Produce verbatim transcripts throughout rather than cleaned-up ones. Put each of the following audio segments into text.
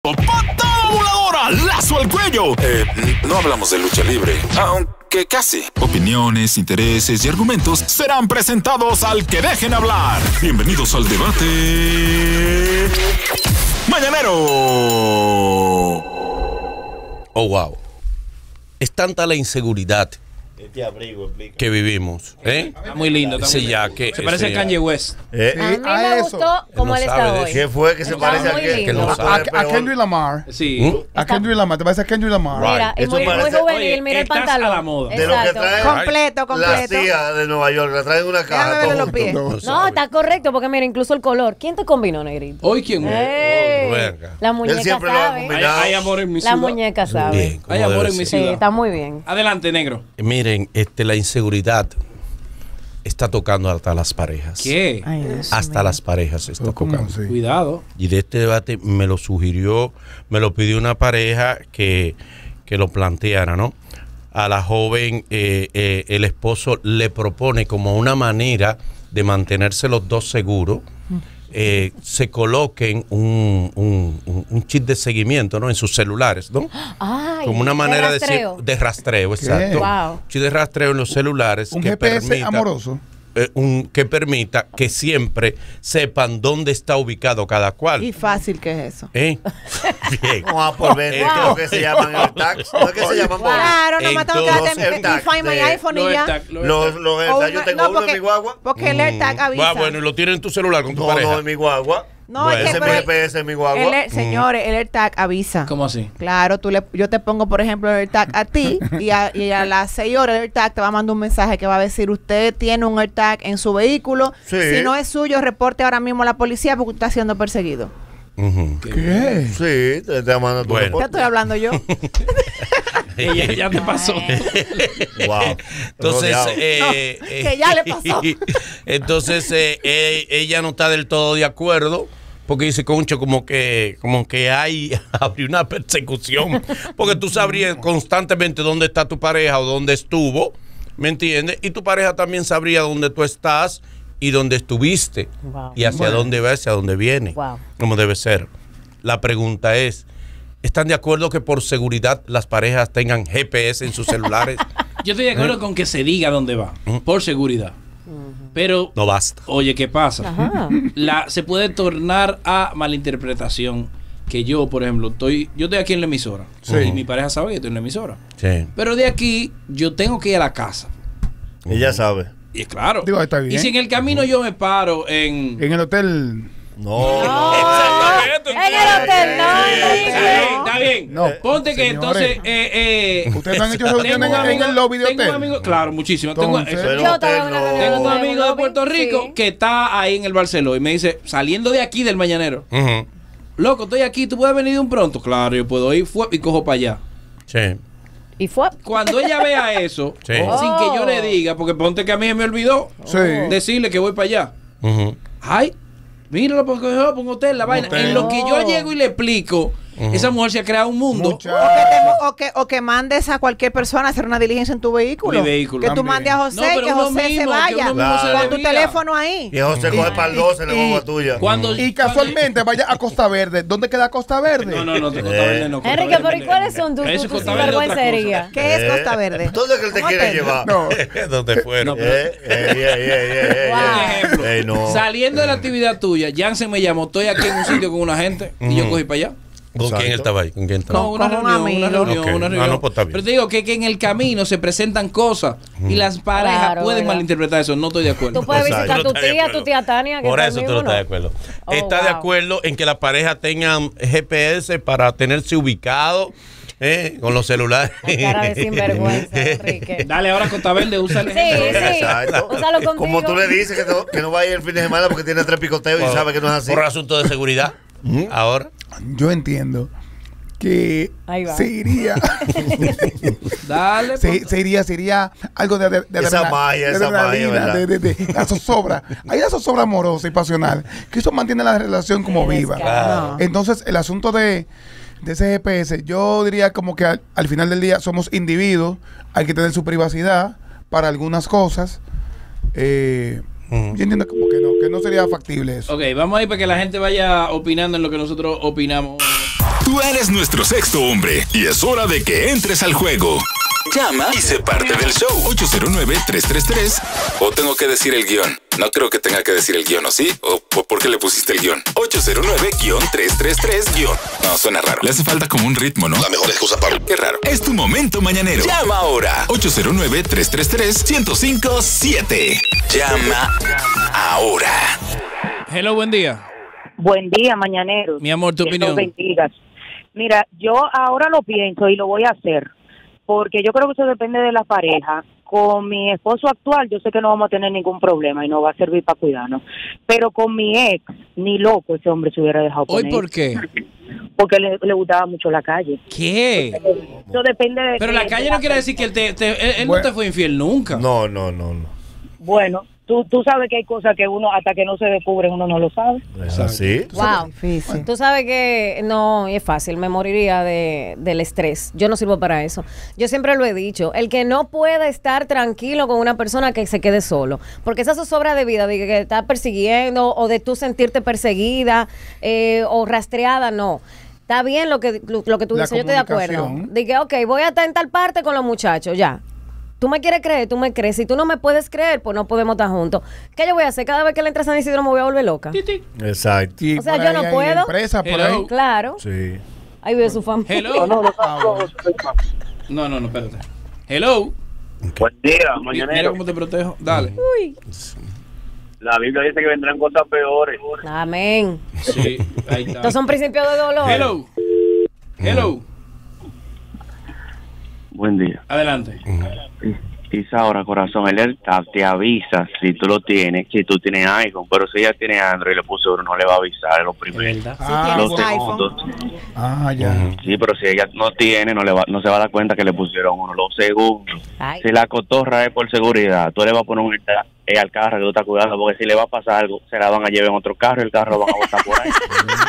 patada voladora, lazo al cuello. Eh, no hablamos de lucha libre, aunque casi. Opiniones, intereses y argumentos serán presentados al que dejen hablar. Bienvenidos al debate mañanero. Oh, wow. Es tanta la inseguridad Este abrigo, que vivimos, ¿eh? Está muy lindo. Está Sí, muy ya lindo. que Se parece a Kanye West. Eh, A mí a me eso. gustó como Él él no está sabe de hoy. ¿Qué fue que se Está parece a muy qué? lindo. Que no A, sabe. a Kendrick Lamar. Sí. A Kendrick Lamar. ¿Te parece a Kendrick Lamar? Mira, y Eso muy, muy parece- juvenil, Oye, mira el estás pantalón. a la moda. De lo que Exacto. trae Completo, la completo. tía de Nueva York, la traen en una Déjame caja. verle todo los pies. junto. No, está correcto, porque mira, incluso el color. ¿Quién te combinó, negrito? Hoy, ¿quién? ¡Ey! verga. La muñeca siempre lo ha sabe. combinado. Hay, hay amor en mi La ciudad. muñeca sabe. Bien, como Hay amor debe en mi ser. Sí, ciudad. está muy bien. Adelante, negro. Miren, este, la inseguridad está tocando hasta las parejas. ¿Qué? Ay, Dios Hasta mío. las parejas está ¿Cómo tocando. así? Cuidado. Y de este debate me lo sugirió, me lo pidió una pareja que, que lo planteara, ¿no? A la joven, eh, eh, el esposo le propone como una manera de mantenerse los dos seguros, eh, se coloquen un, un, un- un chip de seguimiento, ¿no? En sus celulares, ¿no? Ay, Como una manera de, rastreo. decir, de rastreo, exacto. Wow. Chip de rastreo en los celulares. Un que G P S permita- amoroso. eh, un, que permita que siempre sepan dónde está ubicado cada cual. Y fácil que es eso. ¿Eh? Bien. Como a por vender, Wow. creo que se llaman el tax. ¿No es que se llaman? Wow. Claro, no me tengo que Entonces, darte el tag Find My de- iPhone y Los ya. AirTag, los Los, AirTag. los O AirTag, yo una- tengo no, uno porque- en mi guagua. Porque el AirTag avisa. Ah, bueno, y lo tienes en tu celular con tu No, pareja. no, en mi guagua. No, Bueno. es que Ese es mi pero G P S en mi guagua. el Air- señores, el AirTag avisa. ¿Cómo así? Claro, tú le, yo te pongo, por ejemplo, el AirTag a ti y a, y a las seis horas el AirTag te va a mandar un mensaje que va a decir, usted tiene un AirTag en su vehículo. Sí. Si no es suyo, reporte ahora mismo a la policía porque usted está siendo perseguido. Ujú. ¿Qué? Sí, te, te mando tu Bueno. Ya reporte. estoy hablando yo. Ella ya te pasó. Wow. Entonces, Rodeado. eh, eh, que ya le pasó. entonces eh, eh, ella no está del todo de acuerdo. Porque dice, concho, como que, como que hay habría una persecución. Porque tú sabrías constantemente dónde está tu pareja o dónde estuvo, ¿me entiendes? Y tu pareja también sabría dónde tú estás y dónde estuviste. Wow. Y hacia Bueno. dónde va, hacia dónde viene. Wow. Como debe ser. La pregunta es, ¿están de acuerdo que por seguridad las parejas tengan G P S en sus celulares? Yo estoy de acuerdo con que se diga dónde va, por seguridad. Pero, No basta. oye, ¿qué pasa? Ajá. La, se puede tornar a malinterpretación. Que yo, por ejemplo, estoy yo estoy aquí en la emisora. Sí. Y mi pareja sabe que estoy en la emisora. Sí. Pero de aquí, yo tengo que ir a la casa. Ella sabe. Y claro. Digo, está bien. Y si en el camino yo me paro en... En el hotel. No, No, no. en el hotel, no, en el Está hotel. bien, está bien. No, Ponte que señores. entonces... Eh, eh, ¿Ustedes no han hecho tengo reuniones un en, en amigo- el lobby de tengo un hotel? amigo- claro, muchísimo. Tengo, Entonces- eso- Pero Yo hotel estaba en una no. reunión tengo un en amigo de lobby, Puerto Rico sí. que está ahí en el Barceló y me dice, saliendo de aquí del Mañanero, Ujú. loco, estoy aquí, ¿tú puedes venir de un pronto? Claro, yo puedo ir fue, y cojo para allá. Sí. Y fue. Cuando ella vea eso, Sí. sin que yo le diga, porque ponte que a mí me olvidó Sí. decirle que voy para allá. Ujú. Ay, míralo porque yo pongo hotel, la vaina. hotel. En lo que yo llego y le explico, esa mujer se ha creado un mundo. Mucha- O que, te mo- o, que, o que mandes a cualquier persona a hacer una diligencia en tu vehículo. Mi vehículo. Que tú También. mandes a José, No, pero que uno José mismo, se que vaya. uno mismo se Con tu desvía. teléfono ahí. Y José coge para el doce en la y- guagua tuya. Cuando, Y casualmente vaya a Costa Verde. ¿Dónde queda Costa Verde? No, no, no, te Costa Verde no. Costa Enrique, Verde pero ¿y no. cuáles son tus Eso tus Costa Verde es otra vergüencerías? ¿Qué es Eh, Costa Verde? ¿Dónde es que él te Un quiere hotel. llevar? No. ¿Dónde fueron? No, pero- Eh, eh, eh, eh, eh, eh, Wow. Por ejemplo, Ey, no. saliendo de la actividad tuya, Jansen me llamó, estoy aquí en un sitio con una gente y yo cogí para allá. ¿Con Exacto. quién él estaba ahí? ¿Con quién estaba? No, una con un reunión, una amigo. reunión, Ok. una Ah, reunión. no, pues está bien. Pero te digo que, que en el camino se presentan cosas y las parejas Claro, pueden ¿verdad? malinterpretar eso. No estoy de acuerdo. Tú puedes Exacto. visitar a tu Tú no estás de tía, acuerdo. tu tía Tania. Que Por está eso ahí tú no mismo, estás de acuerdo. Oh, ¿Está de wow. acuerdo en que las parejas tengan G P S para tenerse ubicado eh, con los celulares? Cara de sinvergüenza, Enrique. Dale ahora Costa Verde, usa el Sí, ejemplo. sí. Exacto. Úsalo contigo. Como tú le dices que no, que no va a ir el fin de semana porque tiene tres picoteos y sabe que no es así. Por asunto de seguridad. Ahora. Yo entiendo que Ahí va. se iría, Dale. se, pues. se iría, se iría algo de, de, de Esa adrenalina, magia, de esa magia, adrenalina, ¿verdad? de, de, de la zozobra. Hay la zozobra amorosa y pasional, que eso mantiene la relación como Qué viva. descaro. No. Entonces, el asunto de, de ese G P S, yo diría como que al, al final del día somos individuos, hay que tener su privacidad para algunas cosas. Eh, Ujú. Yo entiendo como que no, que no sería factible eso. Ok, vamos ahí para que la gente vaya opinando en lo que nosotros opinamos. Tú eres nuestro sexto hombre y es hora de que entres al juego. Llama y sé parte del show. ocho cero nueve, tres tres tres. O tengo que decir el guión. No creo que tenga que decir el guión, ¿o sí? ¿O por, por qué le pusiste el guión? ocho cero nueve, tres tres tres, guión. No, suena raro. Le hace falta como un ritmo, ¿no? La mejor excusa para... Qué raro. Es tu momento mañanero. Llama ahora. ocho cero nueve, tres tres tres, uno cero cinco siete. Llama ahora. Hello, buen día. Buen día, mañanero. Mi amor, tu Dios opinión. los bendiga. Mira, yo ahora lo pienso y lo voy a hacer, porque yo creo que eso depende de la pareja. Con mi esposo actual, yo sé que no vamos a tener ningún problema y no va a servir para cuidarnos. Pero con mi ex, ni loco ese hombre se hubiera dejado ¿Hoy poner. por qué? Porque le, le gustaba mucho la calle. ¿Qué? Eso depende de... Pero la de- calle de no quiere decir que él, te, te- él, él no Bueno. te fue infiel nunca. No, no, no, no. Bueno, tú, tú sabes que hay cosas que uno, hasta que no se descubren, uno no lo sabe. ¿Es así? Wow. Difícil. Tú sabes que no es fácil, me moriría de, del estrés. Yo no sirvo para eso. Yo siempre lo he dicho, el que no pueda estar tranquilo con una persona que se quede solo, porque esa zozobra de vida, de que te está persiguiendo o de tú sentirte perseguida eh, o rastreada, no. Está bien lo que, lo, lo que tú La dices, yo estoy de acuerdo. comunicación. Dije, ok, voy a estar en tal parte con los muchachos, ya. Tú me quieres creer, tú me crees. Si tú no me puedes creer, pues no podemos estar juntos. ¿Qué yo voy a hacer? Cada vez que le entra a San Isidro me voy a volver loca. Exacto. Y O sea, por yo ahí no hay puedo. empresas por Hello. ahí. Claro. Sí. Ahí vive su familia. Hello. Ah, bueno. No, no, no, espérate. Hello. Buen día, Mira mañanero. cómo te protejo. Dale. Uy. La Biblia dice que vendrán cosas peores. Amén. Sí, ahí está. Estos son principios de dolor. Hello. Hello. Buen día. Adelante. Isaura, corazón, el AirTag te avisa si tú lo tienes, si tú tienes iPhone, pero si ella tiene Android y le puso uno, no le va a avisar, es lo primero. ¿Verdad? Ah, Los tienes segundos. Ah, ya. Sí, pero si ella no tiene, no le va, no se va a dar cuenta que le pusieron uno. Los segundos. Ay. Si la cotorra es por seguridad, tú le vas a poner un AirTag eh, al carro que tú estás cuidando, porque si le va a pasar algo, se la van a llevar en otro carro y el carro lo van a botar por ahí.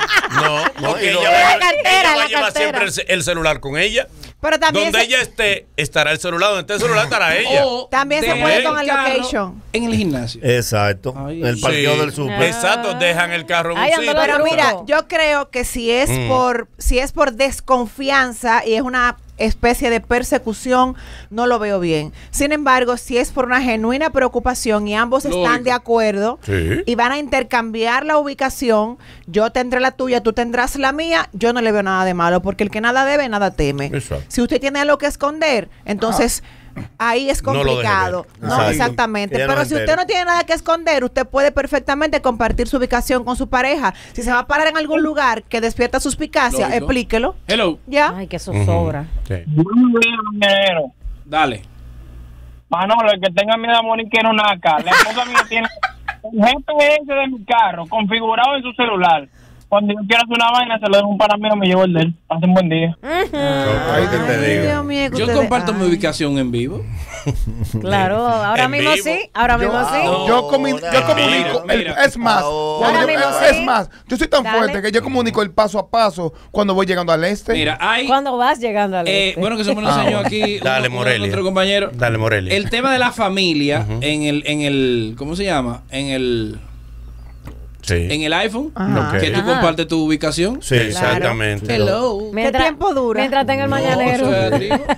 No, porque y no- ella, va, La cartera, ella va la a llevar cartera. siempre el, ce- el celular con ella. Pero también Donde se, ella esté, estará el celular. Donde esté el celular, estará ella. O También se deja puede con el carro location. En el gimnasio. Exacto. Ay, el parqueo Sí. del súper. Exacto, dejan el carro en un Ay, sitio. ando la Pero Truco. mira, yo creo que si es Mm. por si es por desconfianza y es una especie de persecución, no lo veo bien. Sin embargo, si es por una genuina preocupación y ambos Lógico. están de acuerdo Sí. y van a intercambiar la ubicación, yo tendré la tuya, tú tendrás la mía, yo no le veo nada de malo, porque el que nada debe, nada teme. Exacto. Si usted tiene algo que esconder, entonces ahí es No lo deje complicado. ver. No, Exacto. exactamente. Que ella no Pero se si usted entere. no tiene nada que esconder, usted puede perfectamente compartir su ubicación con su pareja. Si se va a parar en algún lugar que despierta suspicacia, Lógico. explíquelo. Hello. ¿Ya? Ay, que eso sobra. Sí. Buen día, mañanero. Dale. Manolo, el que tenga miedo a morir quiere una A K. La esposa mía tiene el G P S de mi carro configurado en su celular. Cuando yo quiera hacer una vaina, se lo dejo un para mí o me llevo el de él. Pasen buen día. Ahí te, te Ay, digo. Dios mío, que Yo ustedes- comparto mi ay. ubicación en vivo. Claro, ahora En mismo vivo. sí, ahora mismo sí. No. Yo, comi- yo Ahora. comunico, el- Mira. es más, Ahora. cuando yo- Ahora mismo es sí. más, yo soy tan Dale. fuerte que yo comunico el paso a paso cuando voy llegando al este. Mira, hay. Cuando vas llegando al eh, este. bueno, que se me lo Ah, enseñó bueno. aquí. Dale, uno- uno de Morelia. nuestro compañero. Dale, Morelia. El tema de la familia en el, en el, ¿cómo se llama? En el, Sí. en el iPhone, Ajá. Ok. que tú Ajá. compartes tu ubicación. Sí, Exactamente. Hello. ¿Qué tiempo dura? Mientras tenga el No, mañanero. eso es trigo.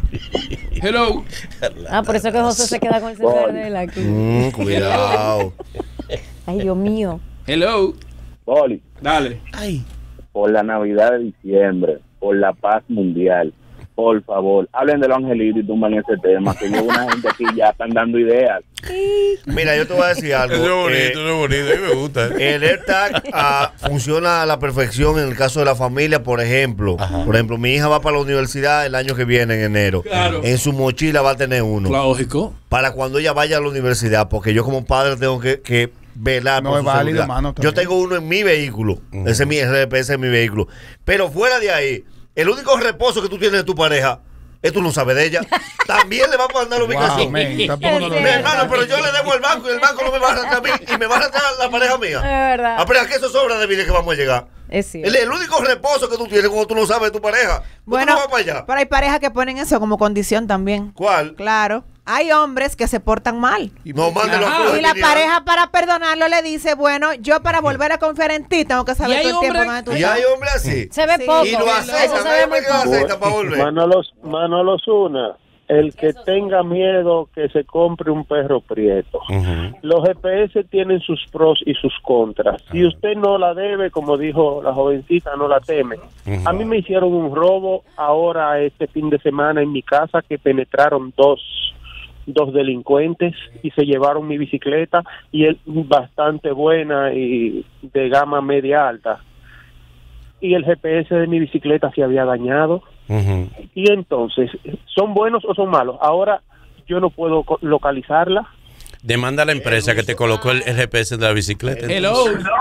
Hello. Ah, por eso que José se queda con el celular de él aquí. Mm, cuidado. Ay, Dios mío. Hello. Poli, Dale. por la Navidad de diciembre, por la paz mundial, por favor, hablen de los angelitos y tumban ese tema, que lleva una gente aquí ya están dando ideas. Mira, yo te voy a decir algo. Eso es bonito, Eh, eso es bonito. A mí me gusta. El AirTag ah, funciona a la perfección en el caso de la familia, por ejemplo. Por ejemplo, mi hija va para la universidad el año que viene, en enero. Claro. En su mochila va a tener uno. Lógico. Para cuando ella vaya a la universidad, porque yo como padre tengo que, que velar No por es su válido, seguridad. mano, Yo también. tengo uno en mi vehículo. Ese es mi R P S en mi vehículo. Pero fuera de ahí, el único reposo que tú tienes de tu pareja, esto no sabes de ella. También le va a mandar la Wow, ubicación. man, tampoco no lo Es Mi cierto. hermano, pero yo le debo al banco y el banco no me va a arrastrar a mí y me va a arrastrar la pareja Es mía. verdad. Ah, pero ¿a qué eso sobra de vida que vamos a llegar? Es El, cierto. el único reposo que tú tienes cuando tú no sabes de tu pareja. Bueno, tú no vas para allá. pero hay parejas que ponen eso como condición también. ¿Cuál? Claro. hay hombres que se portan mal. No, mándelo Ajá. a Cruz Y la Dignidad. pareja para perdonarlo le dice, bueno, yo para volver a confiar en ti tengo que Y saber hay todo el tiempo hombres- donde tú Y estás. hay hombres así. Se ve Sí. poco. Y lo Eso aceitan. se ve muy que lo poco. aceitan para volver. Manolo, Manolo Zuna, el que tenga miedo que se compre un perro prieto. Ujú. Los G P S tienen sus pros y sus contras. Si usted no la debe, como dijo la jovencita, no la teme. Ujú. A mí me hicieron un robo ahora este fin de semana en mi casa que penetraron dos dos delincuentes y se llevaron mi bicicleta y es bastante buena y de gama media alta. Y el G P S de mi bicicleta se había dañado. Ujú. Y entonces, ¿son buenos o son malos? Ahora yo no puedo co- localizarla. Demanda a la empresa que te colocó el, el G P S de la bicicleta. Hello.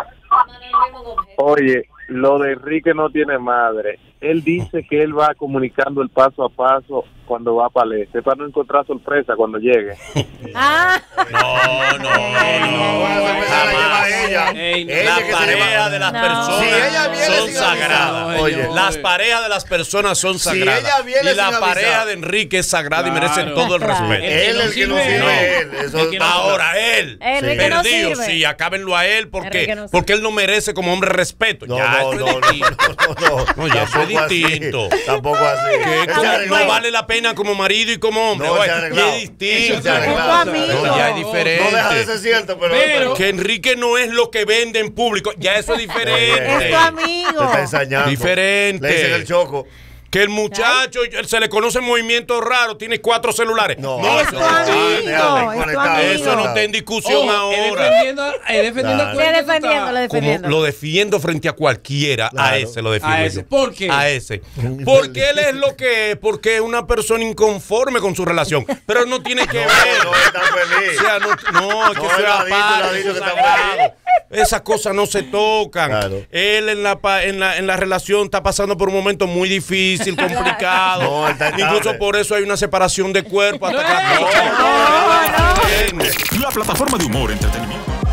Oye, lo de Enrique no tiene madre. Él dice que él va comunicando el paso a paso cuando va para el este, para no encontrar sorpresa cuando llegue. Ah, No, no, no. Bueno, esa empezar a llevar a ella. Ey, no. Ella La que se pareja lleva- de las No. personas Si ella viene son sin sagradas. avisar, oye. Las parejas de las personas son Si sagradas. ella viene y la sin pareja avisar. de Enrique es sagrada y Claro. merece todo el Claro. respeto. Él es el que no sirve, No. él. Eso El que no- está- Ahora él, Enrique no perdido, sirve. sí, acábenlo a él porque, Enrique no sirve. porque él no merece como hombre respeto. No, ya, no, eso no, es no, distinto. no, no, No, ya eso es Tampoco así. distinto. Tampoco así. Que Él como se no arregló. vale la pena como marido y como hombre. No, Oye, se ha arreglado. ya es distinto. Se ha arreglado. Es tu amigo. No, ya es No diferente. deja de ser cierto, pero. Pero- Que Enrique no es lo que vende en público. Ya eso es diferente. Es tu amigo. Te está ensañando. Diferente. Le dicen el choco. Que el muchacho se le conoce movimientos raros, tiene cuatro celulares. No, No, Es eso, tu no, amigo, déjame, es tu conectado. amigo. eso no está en discusión Ojo, es ahora. defendiendo, es defendiendo Claro. a le Cuervo, tú defendiendo, estás- le Como defendiendo. lo defiendo frente a cualquiera, a Claro. ese lo defiendo A ese. yo. ¿Por qué? A ese. Porque él es lo que es, porque es una persona inconforme con su relación. Pero no tiene que ver. No, está feliz. O sea, no, no, es que No, eso él es lo ha dicho, aparte, él lo ha dicho eso es que está sagrado. feliz. Esas cosas no se tocan. Claro. Él en la, pa- en, la, en la relación está pasando por un momento muy difícil, complicado. No, él está estable. Incluso por eso hay una separación de cuerpo hasta que No, la cosa- no, ¿Entiendes? La plataforma de humor, entretenimiento